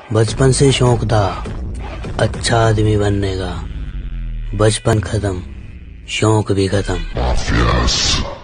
बचपन से शौक था अच्छा आदमी बनने का। बचपन खत्म, शौक भी खत्म।